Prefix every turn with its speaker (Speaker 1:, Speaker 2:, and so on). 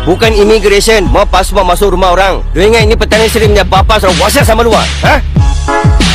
Speaker 1: Bukan immigration. Mau pasport masuk rumah orang. Lu ingat ini petani sendiri punya bapa suruh wasiat sama lu, ha?